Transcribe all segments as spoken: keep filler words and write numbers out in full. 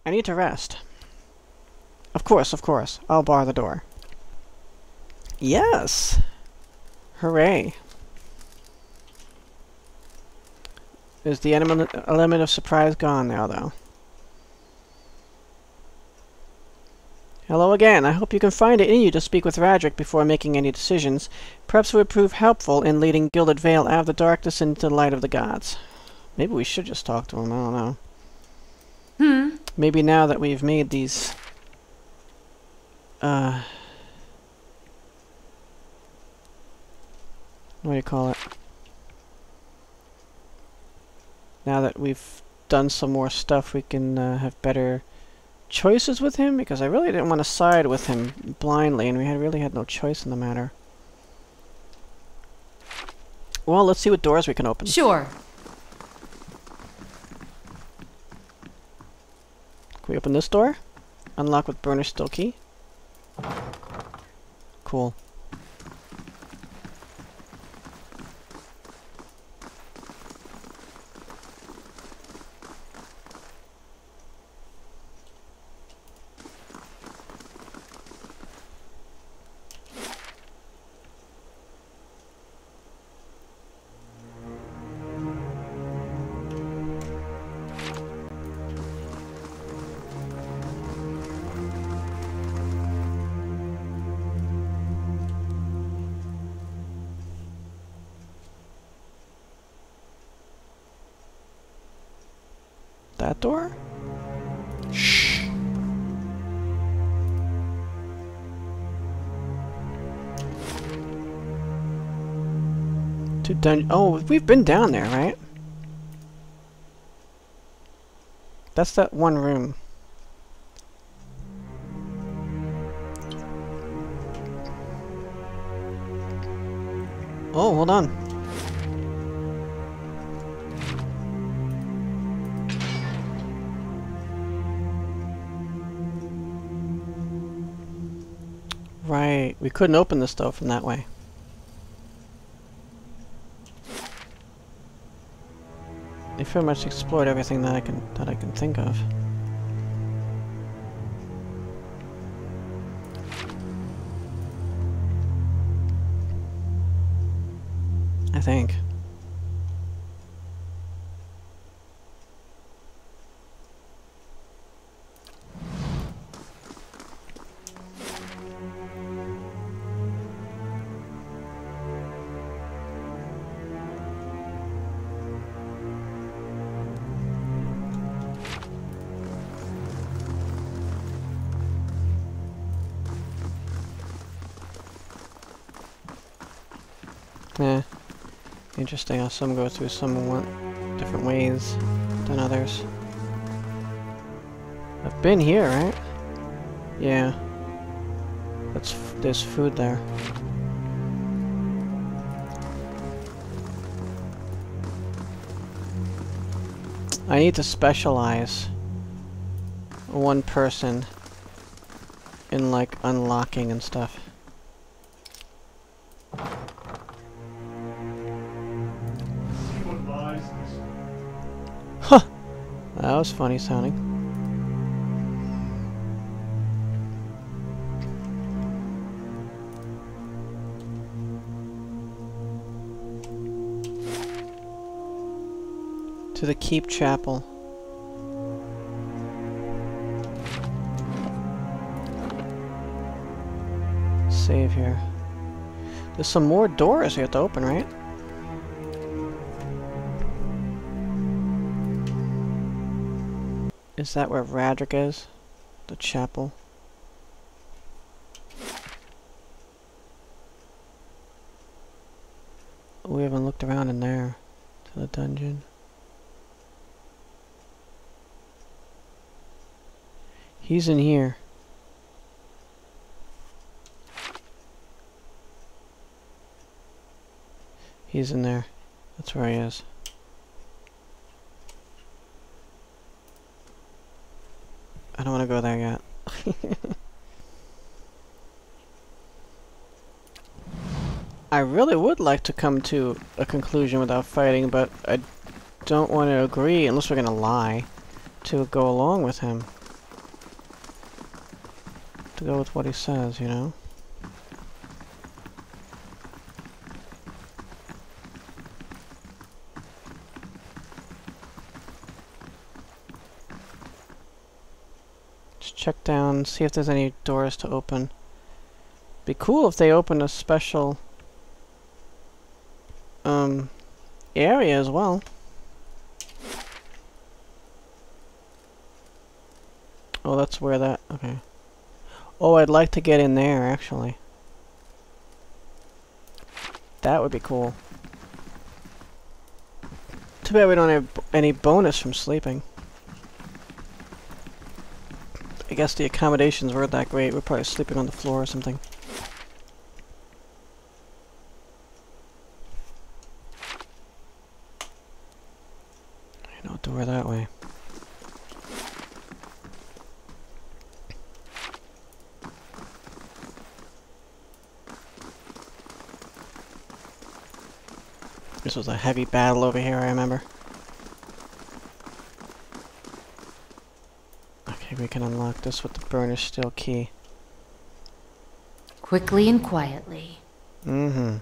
I need to rest. Of course, of course. I'll bar the door. Yes! Hooray. Is the element, element of surprise gone now, though? Hello again. I hope you can find it in you to speak with Raedric before making any decisions. Perhaps it would prove helpful in leading Gilded Vale out of the darkness into the light of the gods. Maybe we should just talk to him. I don't know. Hmm. Maybe now that we've made these... Uh... What do you call it? Now that we've done some more stuff, we can uh, have better choices with him, because I really didn't want to side with him blindly, and we had really had no choice in the matter. Well, let's see what doors we can open. Sure. Can we open this door? Unlock with burnished steel key. Cool. That door? Shh. To dun- oh, we've been down there, right? That's that one room. Oh, hold on. Right, we couldn't open this though from that way. I pretty much explored everything that I can that I can think of. I think. Yeah. Interesting how some go through some want different ways than others. I've been here, right? Yeah. That's f there's food there. I need to specialize one person in like unlocking and stuff. Huh! That was funny sounding. To the Keep Chapel. Save here. There's some more doors we have to open, right? Is that where Raedric is? The chapel? We haven't looked around in there. To the dungeon. He's in here. He's in there. That's where he is. I don't want to go there yet. I really would like to come to a conclusion without fighting, but I don't want to agree, unless we're going to lie, to go along with him. to go with what he says, you know? Just check down, see if there's any doors to open. Be cool if they open a special um area as well. Oh, that's where that, okay. Oh, I'd like to get in there, actually. That would be cool. Too bad we don't have any bonus from sleeping. I guess the accommodations weren't that great. We're probably sleeping on the floor or something. No door that way. This was a heavy battle over here, I remember. Okay, we can unlock this with the burnished steel key. Quickly and quietly. Mm-hmm.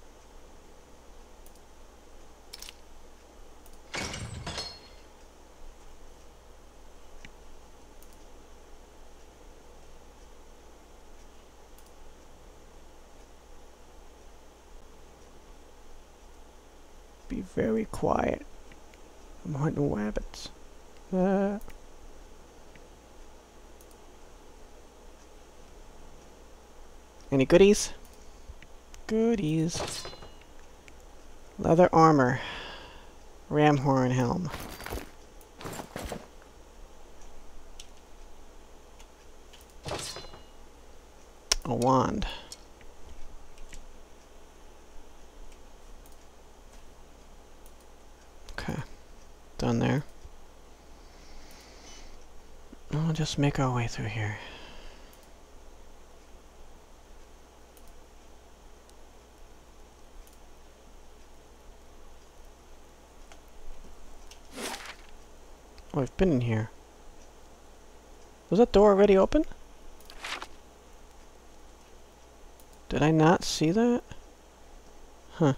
Be very quiet. I'm hunting rabbits. Uh. Any goodies? Goodies. Leather armor. Ram horn helm. A wand. Okay. Done there. We'll just make our way through here. Oh, I've been in here. Was that door already open? Did I not see that? Huh.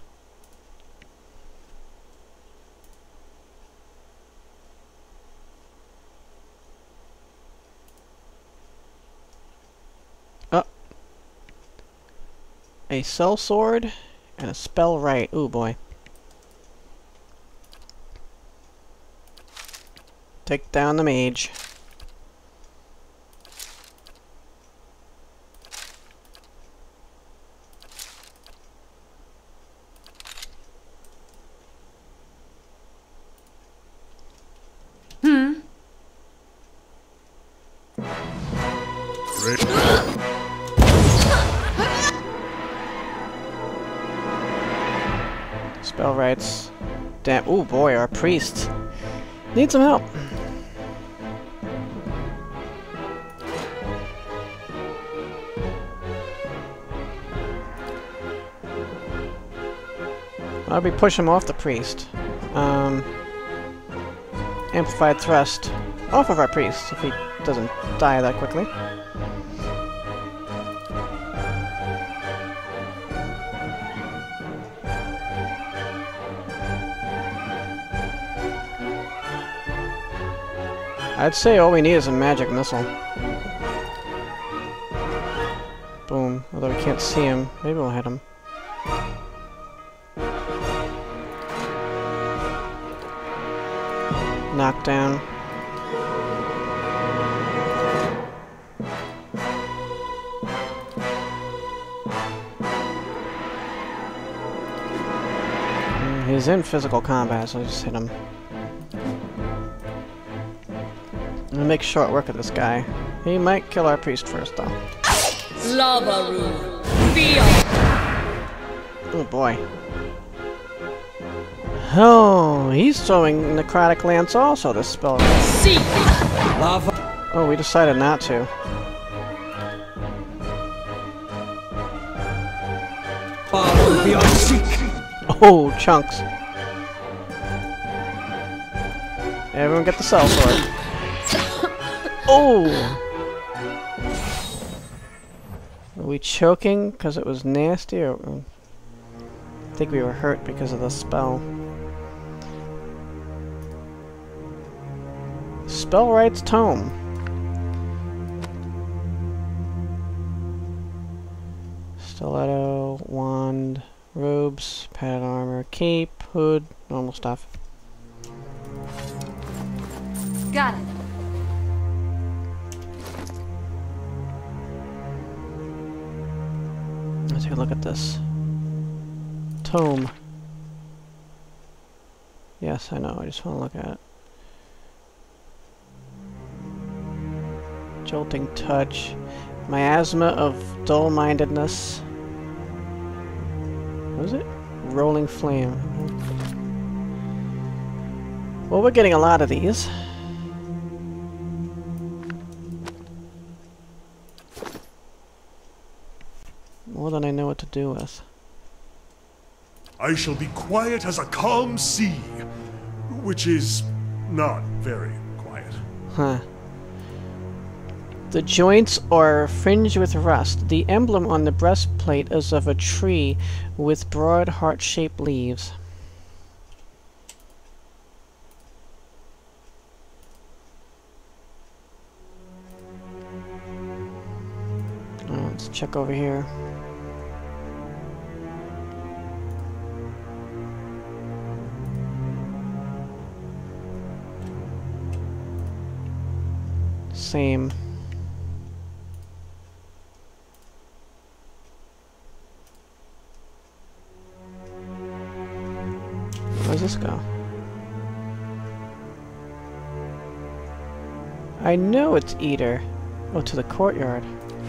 Oh. A cell sword and a spell right. Ooh boy. Take down the mage. Hmm. Spell rights. Damn. Ooh boy, our priest needs some help. I'll be pushing him off the priest. Um, amplified thrust off of our priest if he doesn't die that quickly. I'd say all we need is a magic missile. Boom. Although we can't see him, maybe we'll hit him. Knockdown. Mm, he's in physical combat, so just hit him. I'm gonna make short work of this guy. He might kill our priest first, though. Lava room. Feel. Oh boy. Oh, he's throwing necrotic lance also, this spell. Seek. Lava. Oh, we decided not to. Lava beyond seek. Oh, chunks. Everyone get the cell sword. Oh! we choking because it was nasty, or I think we were hurt because of the spell? Spellwright's Tome. Stiletto, wand, robes, padded armor, cape, hood, normal stuff. Got it. Let's take a look at this. Tome. Yes, I know, I just want to look at it. Jolting touch. Miasma of dull-mindedness. What is it? Rolling flame. Well, we're getting a lot of these. More than I know what to do with. I shall be quiet as a calm sea, which is not very quiet. Huh. The joints are fringed with rust. The emblem on the breastplate is of a tree with broad heart-shaped leaves. Oh, let's check over here. Same. Where's this go? I know it's Eater. Oh, to the courtyard.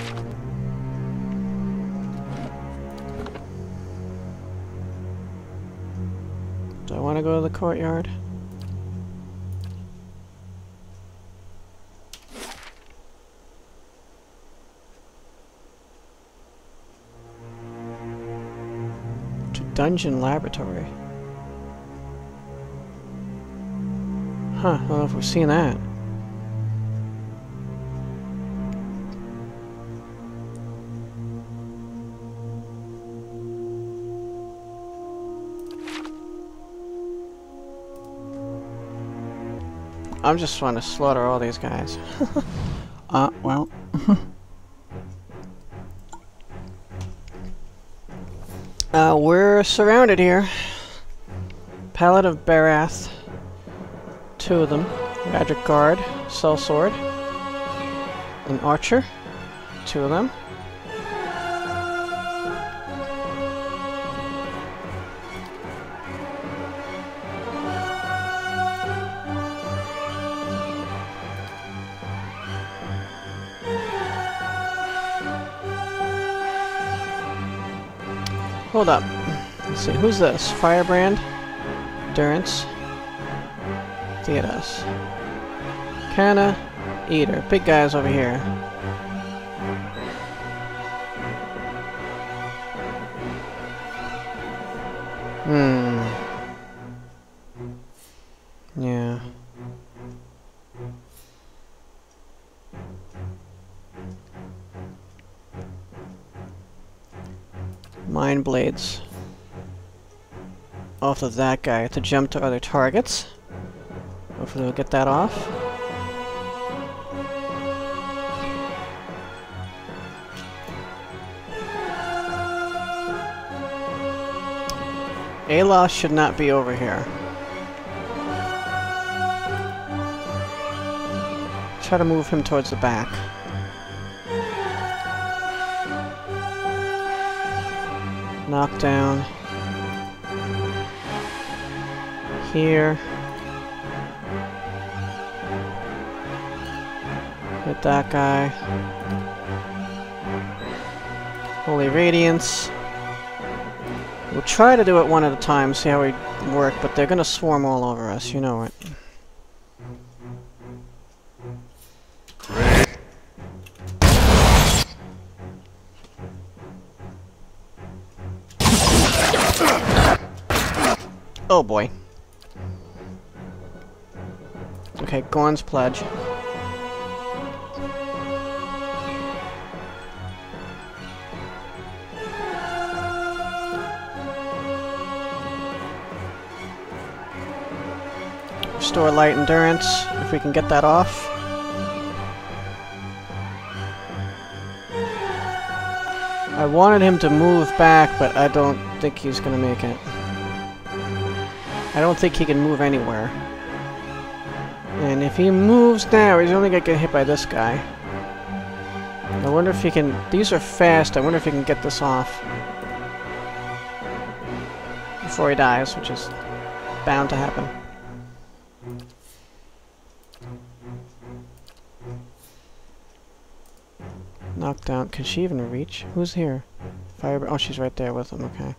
Do I want to go to the courtyard? To Dungeon Laboratory. Huh, I don't know if we've seen that. I'm just trying to slaughter all these guys. uh, well. uh, we're surrounded here. Pallet of Barath. Two of them. Raedric Guard, Sellsword. An Archer. Two of them. Hold up. Let's see, who's this? Firebrand? Durance? Theodos. Canna. Eater. Big guys over here. Hmm. Yeah. Mind blades. Off of that guy to jump to other targets. Hopefully we'll get that off. Alos should not be over here. Try to move him towards the back. Knockdown. Here. Hit that guy. Holy Radiance. We'll try to do it one at a time, see how we work, but they're gonna swarm all over us, you know it. Oh boy. Okay, Gorn's Pledge. restore light endurance, if we can get that off. I wanted him to move back, but I don't think he's gonna make it. I don't think he can move anywhere. And if he moves now, he's only gonna get hit by this guy. I wonder if he can... These are fast. I wonder if he can get this off before he dies, which is bound to happen. Knocked out. Can she even reach? Who's here? Fire... Oh, she's right there with him. Okay.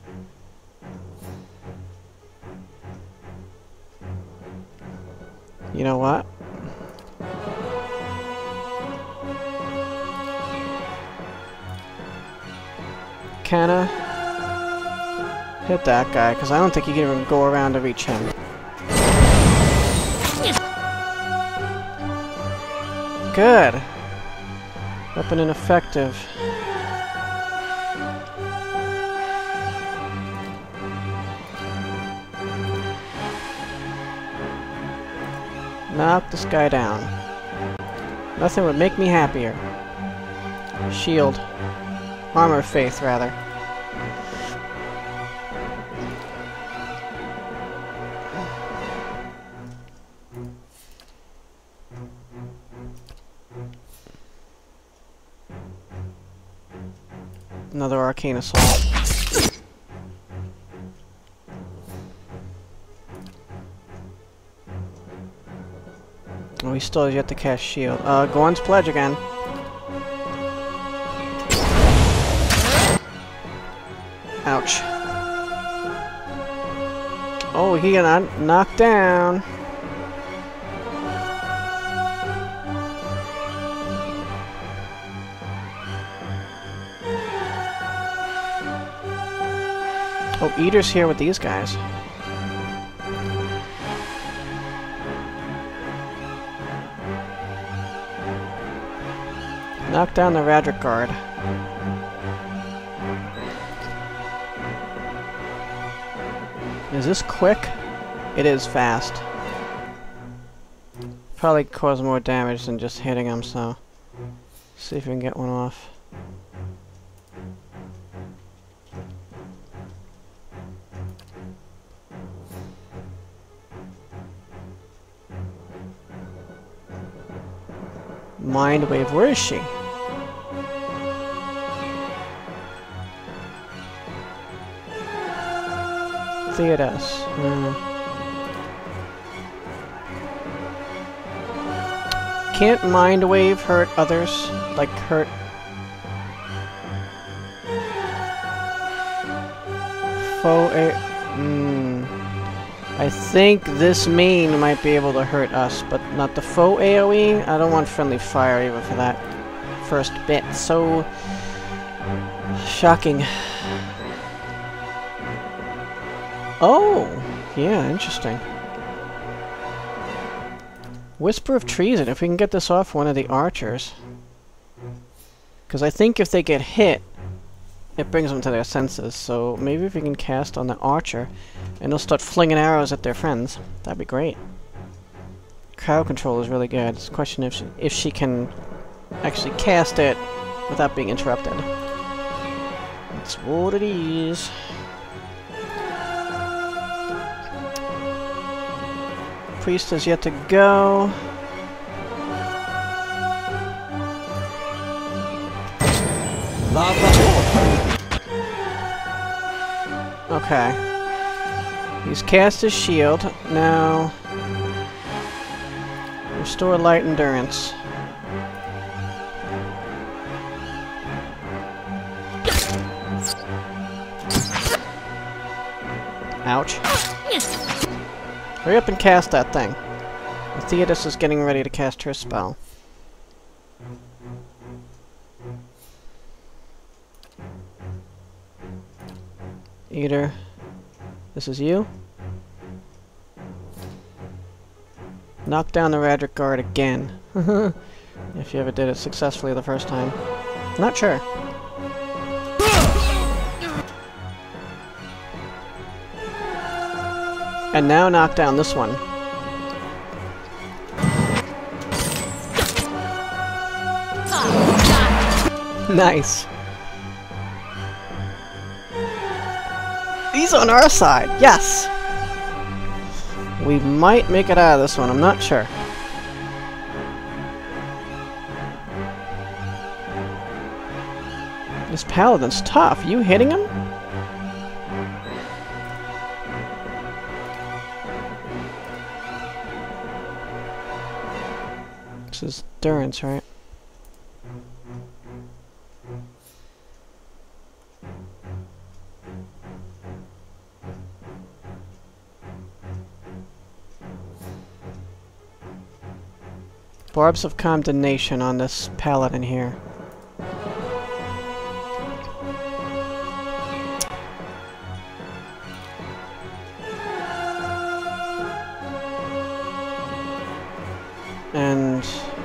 You know what? Kinda hit that guy, because I don't think you can even go around to reach him. Good! Weapon ineffective. Knock this guy down. Nothing would make me happier. Shield. Armor of Faith, rather. Another arcane assault. Oh, he still has yet to cast shield. Uh, Gorn's Pledge again. Ouch. Oh, he got knocked down. Oh, Eater's here with these guys. Knock down the Raedric guard. Is this quick? It is fast. Probably cause more damage than just hitting him, so... see if we can get one off. Mind Wave, where is she? Theodos. Uh. Can't Mind Wave hurt others? Like hurt... Foe a... Mm. I think this main might be able to hurt us, but not the foe AoE. I don't want friendly fire even for that first bit. So... shocking. Oh! Yeah, interesting. Whisper of Treason, if we can get this off one of the archers. Because I think if they get hit, it brings them to their senses. So maybe if we can cast on the archer, and they'll start flinging arrows at their friends. That'd be great. Crowd control is really good. It's a question if she, if she can actually cast it without being interrupted. That's what it is. Priest has yet to go. Okay. He's cast his shield. Now... restore light endurance. Ouch. Hurry up and cast that thing. Theodos is getting ready to cast her spell. Eater, this is you. Knock down the Raedric guard again. If you ever did it successfully the first time. Not sure. And now knock down this one. Nice. He's on our side. Yes. We might make it out of this one. I'm not sure. This paladin's tough. You hitting him? This is Durance, right? Barbs of Condemnation on this paladin here. And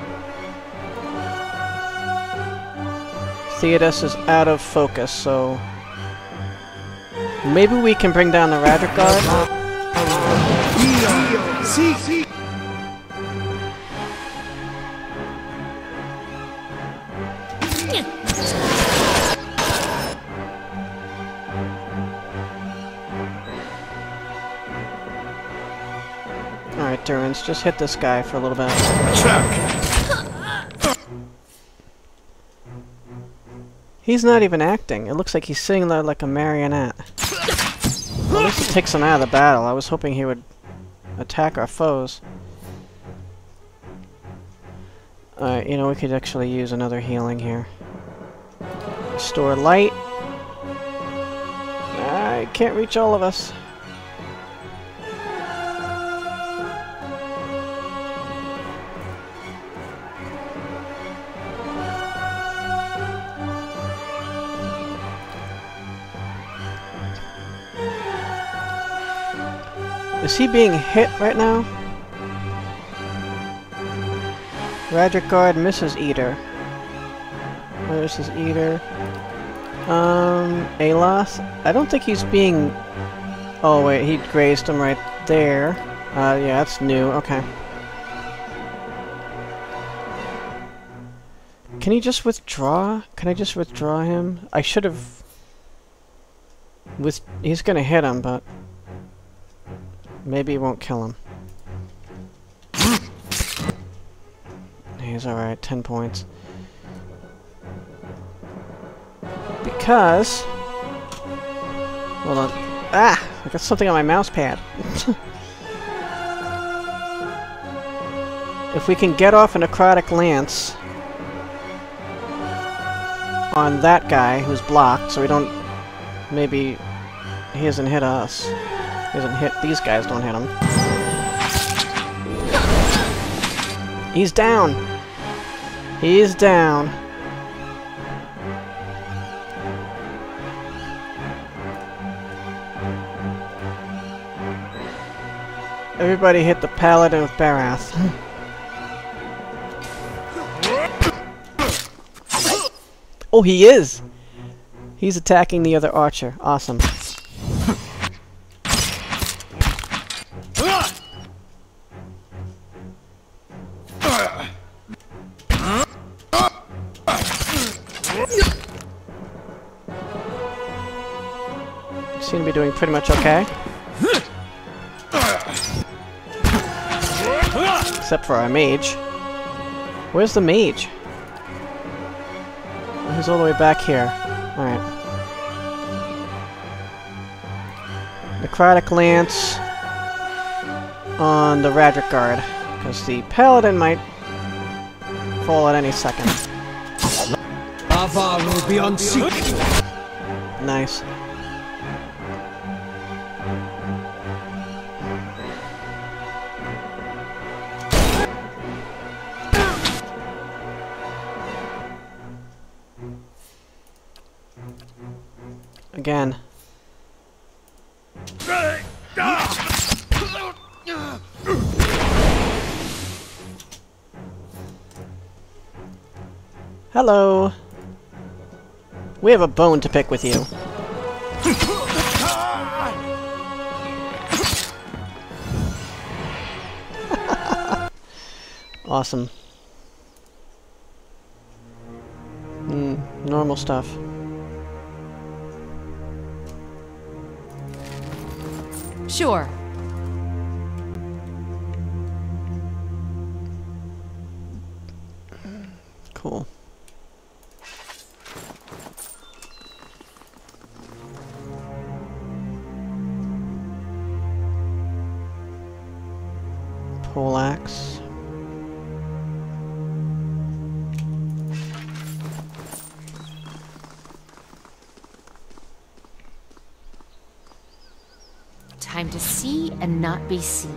Theodos is out of focus, so maybe we can bring down the Raedric guard. Alright, Durance, just hit this guy for a little bit. Attack! He's not even acting. It looks like he's sitting there like a marionette. Well, at least it takes him out of the battle. I was hoping he would attack our foes. Alright, you know, we could actually use another healing here. Restore light. I can't reach all of us. Is he being hit right now? Raedric guard misses Eater. Where's his Eater? Um, Aloth? I don't think he's being... Oh wait, he grazed him right there. Uh, yeah, that's new. Okay. Can he just withdraw? Can I just withdraw him? I should have... With... He's gonna hit him, but... Maybe it won't kill him. He's alright, ten points. Because... Hold on. Ah! I got something on my mouse pad. If we can get off a necrotic lance on that guy who's blocked, so we don't... Maybe he doesn't hit us. He doesn't hit... These guys don't hit him. He's down! He's down. Everybody hit the Paladin of Barath. Oh, he is! He's attacking the other archer. Awesome. Seem to be doing pretty much okay. Except for our mage. Where's the mage? Oh, he's all the way back here. Alright. Necrotic Lance on the Raedric guard. Because the Paladin might fall at any second. Lava will be unseated. Nice. Again. Hello. We have a bone to pick with you. Awesome. Hmm, normal stuff. Sure. Cool. Poleaxe. Time to see and not be seen.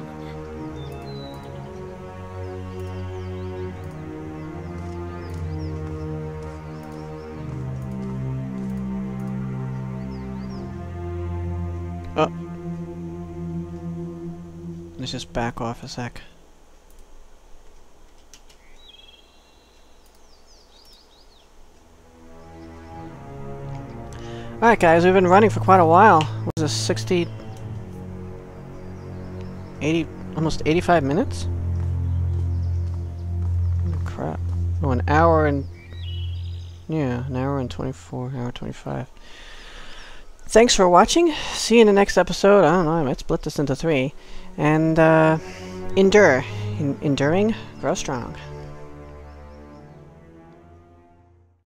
Oh. Let's just back off a sec. Alright guys, we've been running for quite a while. What was this, sixty... eighty... almost eighty-five minutes? Oh, crap. Oh, an hour and... yeah, an hour and twenty-four, hour twenty-five. Thanks for watching. See you in the next episode. I don't know, I might split this into three. And, uh... endure. En enduring, grow strong.